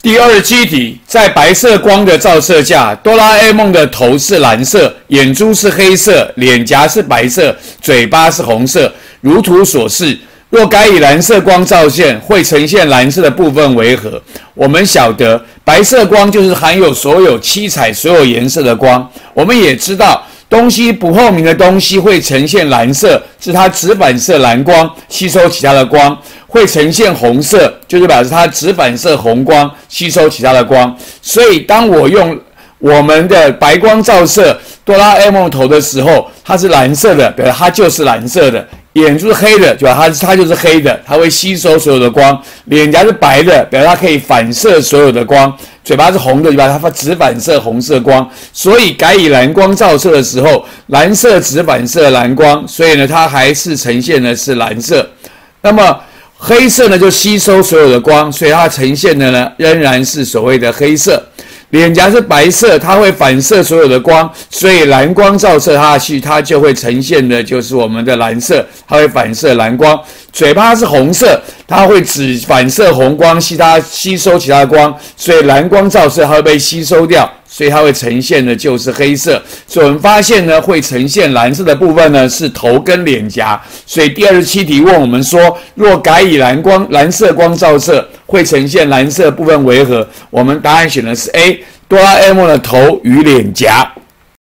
第27题，在白色光的照射下，哆啦 A 梦的头是蓝色，眼珠是黑色，脸颊是白色，嘴巴是红色，如图所示。若改以蓝色光照现，会呈现蓝色的部分为何？我们晓得，白色光就是含有所有七彩、所有颜色的光。我们也知道，东西不透明的东西会呈现蓝色，是它直反射蓝光吸收其他的光；会呈现红色，就是表示它直反射红光吸收其他的光。所以，当我用我们的白光照射哆啦 A 梦头的时候，它是蓝色的，表示它就是蓝色的；眼珠是黑的，就表示它就是黑的，它会吸收所有的光；脸颊是白的，表示它可以反射所有的光；嘴巴是红的，就表示它只反射红色光。所以改以蓝光照射的时候，蓝色只反射蓝光，所以呢，它还是呈现的是蓝色。那么黑色呢，就吸收所有的光，所以它呈现的呢，仍然是所谓的黑色。脸颊是白色，它会反射所有的光，所以蓝光照射下去，它就会呈现的就是我们的蓝色，它会反射蓝光。嘴巴是红色，它会只反射红光，吸收其他的光，所以蓝光照射它会被吸收掉，所以它会呈现的就是黑色。所以我们发现呢，会呈现蓝色的部分呢是头跟脸颊。所以第27题问我们说，若改以蓝色光照射，会呈现蓝色部分为何？我们答案选的是 A， 哆啦 A 梦的头与脸颊。